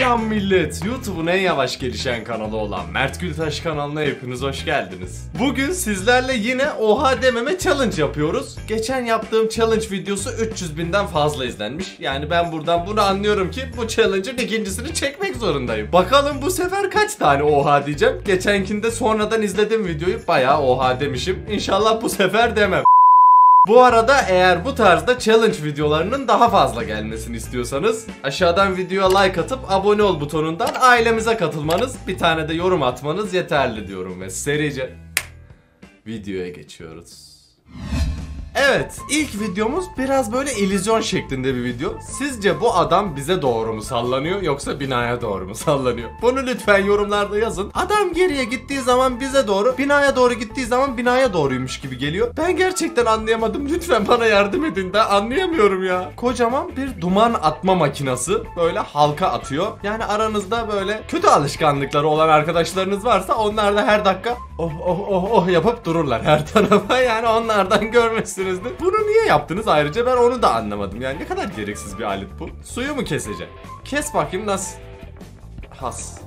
Selam millet. YouTube'un en yavaş gelişen kanalı olan Mert Gültaş kanalına hepiniz hoş geldiniz. Bugün sizlerle yine oha dememe challenge yapıyoruz. Geçen yaptığım challenge videosu 300.000'den fazla izlenmiş. Yani ben buradan bunu anlıyorum ki bu challenge'ın ikincisini çekmek zorundayım. Bakalım bu sefer kaç tane oha diyeceğim. Geçenkinde sonradan izledim videoyu, bayağı oha demişim. İnşallah bu sefer demem. Bu arada eğer bu tarzda challenge videolarının daha fazla gelmesini istiyorsanız aşağıdan videoya like atıp abone ol butonundan ailemize katılmanız, bir tane de yorum atmanız yeterli diyorum ve serice videoya geçiyoruz. Evet, ilk videomuz biraz böyle illüzyon şeklinde bir video. Sizce bu adam bize doğru mu sallanıyor yoksa binaya doğru mu sallanıyor? Bunu lütfen yorumlarda yazın. Adam geriye gittiği zaman bize doğru, binaya doğru gittiği zaman binaya doğruymuş gibi geliyor. Ben gerçekten anlayamadım. Lütfen bana yardım edin, ben anlayamıyorum ya. Kocaman bir duman atma makinesi böyle halka atıyor. Yani aranızda böyle kötü alışkanlıkları olan arkadaşlarınız varsa onlar da her dakika oh yapıp dururlar her tarafa. Yani onlardan görmüşsünüzdür. Bunu niye yaptınız ayrıca, ben onu da anlamadım. Yani ne kadar gereksiz bir alet bu. Suyu mu kesecek? Kes bakayım nasıl? Has.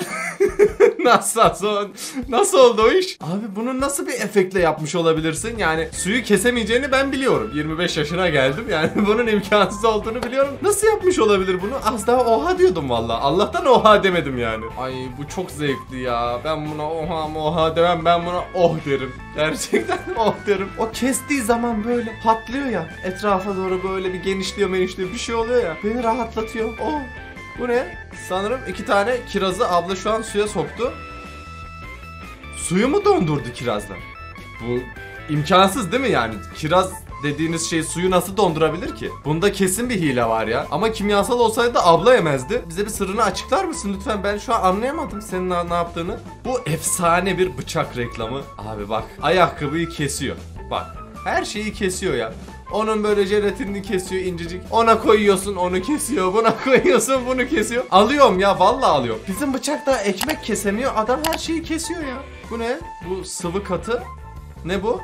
Nasıl oldu o iş? Abi bunu nasıl bir efektle yapmış olabilirsin? Yani suyu kesemeyeceğini ben biliyorum. 25 yaşına geldim. Yani bunun imkansız olduğunu biliyorum. Nasıl yapmış olabilir bunu? Az daha oha diyordum valla. Allah'tan oha demedim yani. Ay bu çok zevkli ya. Ben buna oha demem. Ben buna oh derim. Gerçekten oh derim. O kestiği zaman böyle patlıyor ya. Etrafa doğru böyle bir genişliyor bir şey oluyor ya. Beni rahatlatıyor. Oh. Bu ne? Sanırım 2 tane kirazı abla şu an suya soktu. Suyu mu dondurdu kirazla? Bu imkansız değil mi yani? Kiraz dediğiniz şey suyu nasıl dondurabilir ki? Bunda kesin bir hile var ya. Ama kimyasal olsaydı da abla yemezdi. Bize bir sırrını açıklar mısın lütfen? Ben şu an anlayamadım senin ne yaptığını. Bu efsane bir bıçak reklamı. Abi bak, ayakkabıyı kesiyor. Bak, her şeyi kesiyor ya. Onun böyle jelatinini kesiyor incecik. Ona koyuyorsun, onu kesiyor. Buna koyuyorsun, bunu kesiyor. Alıyorum ya, vallahi alıyorum. Bizim bıçak da ekmek kesemiyor. Adam her şeyi kesiyor ya. Bu ne? Bu sıvı katı. Ne bu?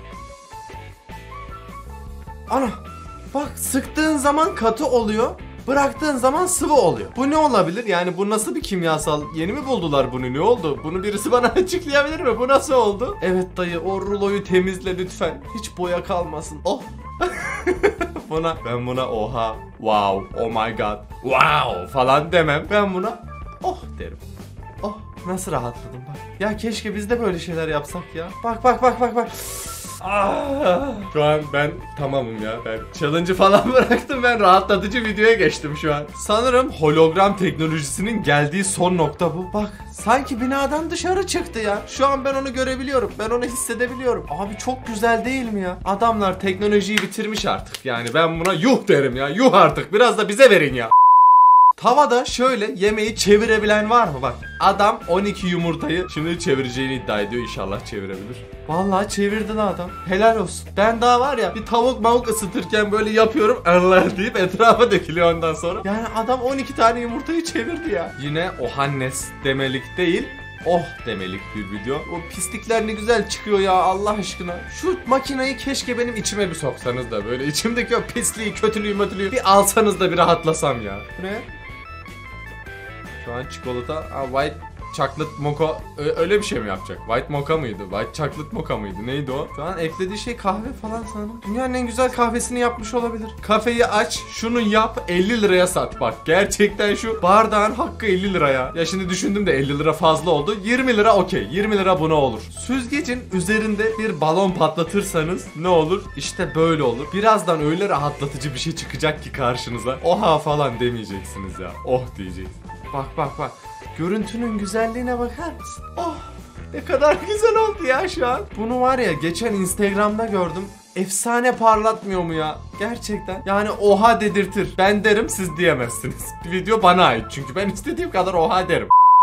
Ana. Bak, sıktığın zaman katı oluyor. Bıraktığın zaman sıvı oluyor. Bu ne olabilir? Yani bu nasıl bir kimyasal? Yeni mi buldular bunu? Ne oldu? Bunu birisi bana açıklayabilir mi? Bu nasıl oldu? Evet dayı, o ruloyu temizle lütfen. Hiç boya kalmasın. Oh. Ben buna oha, wow, oh my god, wow falan demem. Ben buna oh derim. Oh, nasıl rahatladım bak. Ya keşke biz de böyle şeyler yapsak ya. Bak. Şu an ben tamamım ya. Ben challenge'ı falan bıraktım. Ben rahatlatıcı videoya geçtim şu an. Sanırım hologram teknolojisinin geldiği son nokta bu. Bak, sanki binadan dışarı çıktı ya. Şu an ben onu görebiliyorum. Ben onu hissedebiliyorum. Abi çok güzel değil mi ya? Adamlar teknolojiyi bitirmiş artık. Yani ben buna yuh derim ya. Yuh artık. Biraz da bize verin ya. Tavada şöyle yemeği çevirebilen var mı? Bak, adam 12 yumurtayı şimdi çevireceğini iddia ediyor. İnşallah çevirebilir. Vallahi çevirdi lan adam. Helal olsun. Ben daha var ya, bir tavuk ısıtırken böyle yapıyorum Allah deyip etrafa dökülüyor ondan sonra. Yani adam 12 tane yumurtayı çevirdi ya. Yine ohannes demelik değil, oh demelik bir video. O pislikler ne güzel çıkıyor ya Allah aşkına. Şu makinayı keşke benim içime bir soksanız da böyle içimdeki o pisliği, kötülüğü bir alsanız da bir rahatlasam ya. Bu ne? Şu an çikolata, white chocolate mocha, öyle bir şey mi yapacak? White mocha mıydı? White chocolate mocha mıydı? Neydi o? Şu an eklediği şey kahve falan sanırım. Dünyanın en güzel kahvesini yapmış olabilir. Kafeyi aç, şunu yap, 50 liraya sat bak. Gerçekten şu bardağın hakkı 50 liraya. Ya şimdi düşündüm de 50 lira fazla oldu. 20 lira okey. 20 lira buna olur. Süzgecin üzerinde bir balon patlatırsanız ne olur? İşte böyle olur. Birazdan öyle rahatlatıcı bir şey çıkacak ki karşınıza. Oha falan demeyeceksiniz ya. Oh diyeceksiniz. Bak. Görüntünün güzelliğine bakar mısın? Oh, ne kadar güzel oldu ya şu an. Bunu var ya, geçen Instagram'da gördüm. Efsane parlatmıyor mu ya? Gerçekten. Yani oha dedirtir. Ben derim, siz diyemezsiniz. Video bana ait çünkü ben istediğim kadar oha derim.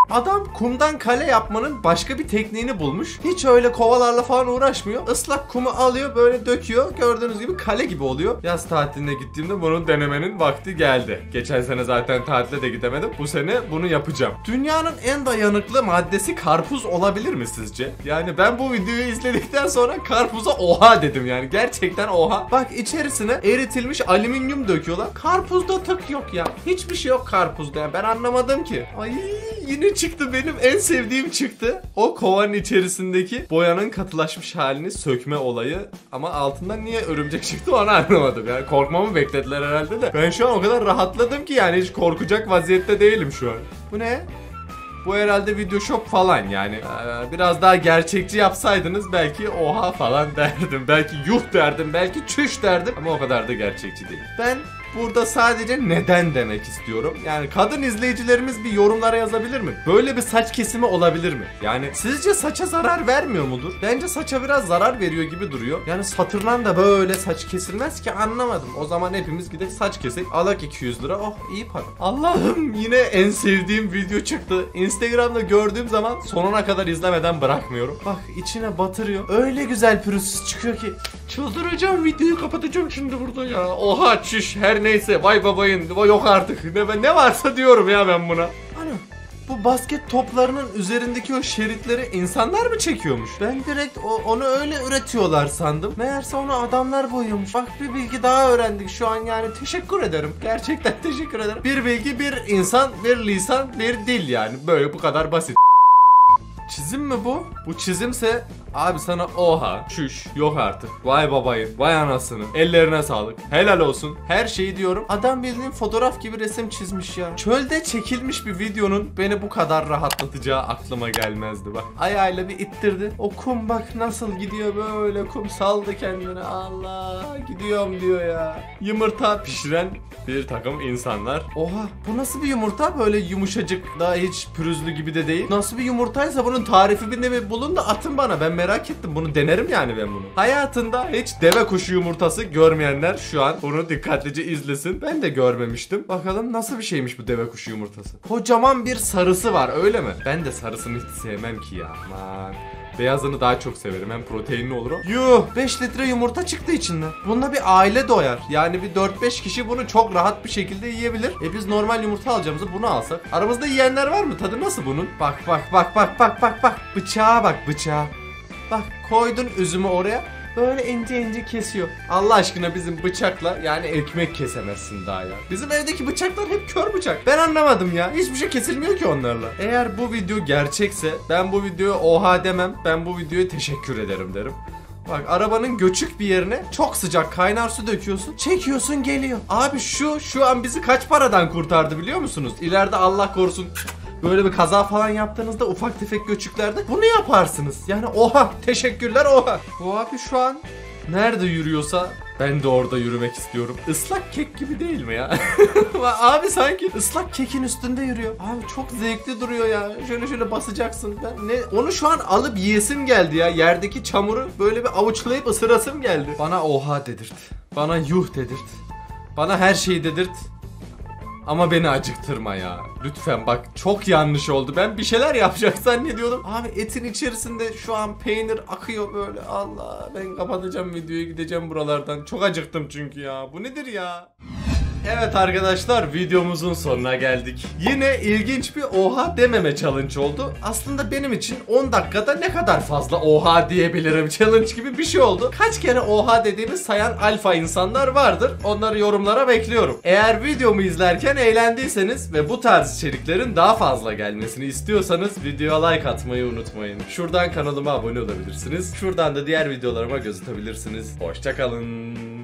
Adam kumdan kale yapmanın başka bir tekniğini bulmuş. Hiç öyle kovalarla falan uğraşmıyor. Islak kumu alıyor, böyle döküyor. Gördüğünüz gibi kale gibi oluyor. Yaz tatiline gittiğimde bunu denemenin vakti geldi. Geçen sene zaten tatile de gidemedim. Bu sene bunu yapacağım. Dünyanın en dayanıklı maddesi karpuz olabilir mi sizce? Yani ben bu videoyu izledikten sonra karpuza oha dedim yani. Gerçekten oha. Bak, içerisine eritilmiş alüminyum döküyorlar. Karpuzda tık yok ya. Hiçbir şey yok karpuzda ya. Ben anlamadım ki. Ay, yine çıktı, benim en sevdiğim çıktı. O kovanın içerisindeki boyanın katılaşmış halini sökme olayı. Ama altından niye örümcek çıktı onu anlamadım. Yani korkmamı beklediler herhalde de. Ben şu an o kadar rahatladım ki yani hiç korkacak vaziyette değilim şu an. Bu ne? Bu herhalde video shop falan yani. Biraz daha gerçekçi yapsaydınız belki oha falan derdim. Belki yuh derdim, belki çüş derdim. Ama o kadar da gerçekçi değil. Ben burada sadece neden demek istiyorum. Yani kadın izleyicilerimiz bir yorumlara yazabilir mi? Böyle bir saç kesimi olabilir mi? Yani sizce saça zarar vermiyor mudur? Bence saça biraz zarar veriyor gibi duruyor. Yani satırdan da böyle saç kesilmez ki, anlamadım. O zaman hepimiz gidip saç kesip alak 200 lira. Oh, iyi para. Allah'ım, yine en sevdiğim video çıktı. Instagram'da gördüğüm zaman sonuna kadar izlemeden bırakmıyorum. Bak, içine batırıyor. Öyle güzel pürüzsüz çıkıyor ki. Çıldıracağım, videoyu kapatacağım şimdi burada ya. Oha, çüş, her neyse, vay babayın, yok artık. Ne varsa diyorum ya ben buna. Ana, bu basket toplarının üzerindeki o şeritleri insanlar mı çekiyormuş? Ben direkt onu öyle üretiyorlar sandım. Meğerse onu adamlar boyuyormuş. Bak, bir bilgi daha öğrendik şu an yani. Teşekkür ederim. Gerçekten teşekkür ederim. Bir bilgi, bir insan, bir lisan, bir dil yani. Böyle, bu kadar basit. Çizim mi bu? Bu çizimse abi sana oha, çüş, yok artık. Vay babayın, vay anasını. Ellerine sağlık. Helal olsun. Her şeyi diyorum. Adam bildiğin fotoğraf gibi resim çizmiş ya. Çölde çekilmiş bir videonun beni bu kadar rahatlatacağı aklıma gelmezdi bak. Ayağıyla bir ittirdi. O kum bak nasıl gidiyor böyle, kum saldı kendine. Allah, gidiyorum diyor ya. Yumurta pişiren bir takım insanlar. Oha, bu nasıl bir yumurta? Böyle yumuşacık, daha hiç pürüzlü gibi de değil. Nasıl bir yumurtaysa bunun tarifini bir bulun da atın bana. Ben merak ettim. Bunu denerim yani ben bunu. Hayatında hiç deve kuşu yumurtası görmeyenler şu an bunu dikkatlice izlesin. Ben de görmemiştim. Bakalım nasıl bir şeymiş bu deve kuşu yumurtası. Kocaman bir sarısı var, öyle mi? Ben de sarısını hiç sevmem ki ya. Aman. Beyazını daha çok severim. Hem proteinli olur o. Yuh, 5 litre yumurta çıktı içinden. Bunda bir aile doyar. Yani bir 4-5 kişi bunu çok rahat bir şekilde yiyebilir. Biz normal yumurta alacağımızı bunu alsak. Aramızda yiyenler var mı? Tadı nasıl bunun? Bak. Bıçağa bak, bıçağa. Bak, koydun üzümü oraya. Böyle ince ince kesiyor. Allah aşkına bizim bıçakla yani ekmek kesemezsin daha ya. Bizim evdeki bıçaklar hep kör bıçak. Ben anlamadım ya. Hiçbir şey kesilmiyor ki onlarla. Eğer bu video gerçekse ben bu videoya oha demem. Ben bu videoya teşekkür ederim derim. Bak, arabanın göçük bir yerine çok sıcak kaynar su döküyorsun. Çekiyorsun, geliyor. Abi şu an bizi kaç paradan kurtardı biliyor musunuz? İleride Allah korusun böyle bir kaza falan yaptığınızda ufak tefek göçüklerde bunu yaparsınız. Yani oha, teşekkürler oha. Bu abi şu an nerede yürüyorsa ben de orada yürümek istiyorum. Islak kek gibi değil mi ya? Abi sanki ıslak kekin üstünde yürüyor. Abi çok zevkli duruyor ya. Şöyle basacaksın. Onu şu an alıp yiyesim geldi ya. Yerdeki çamuru böyle bir avuçlayıp ısırasım geldi. Bana oha dedirt. Bana yuh dedirt. Bana her şeyi dedirt. Ama beni acıktırma ya. Lütfen bak, çok yanlış oldu. Ben bir şeyler yapacak zannediyordum. Abi etin içerisinde şu an peynir akıyor böyle. Allah, ben kapatacağım videoyu, gideceğim buralardan. Çok acıktım çünkü ya. Bu nedir ya? Evet arkadaşlar, videomuzun sonuna geldik. Yine ilginç bir oha dememe challenge oldu. Aslında benim için 10 dakikada ne kadar fazla oha diyebilirim challenge gibi bir şey oldu. Kaç kere oha dediğimi sayan alfa insanlar vardır. Onları yorumlara bekliyorum. Eğer videomu izlerken eğlendiyseniz ve bu tarz içeriklerin daha fazla gelmesini istiyorsanız videoya like atmayı unutmayın. Şuradan kanalıma abone olabilirsiniz. Şuradan da diğer videolarıma göz atabilirsiniz. Hoşça kalın.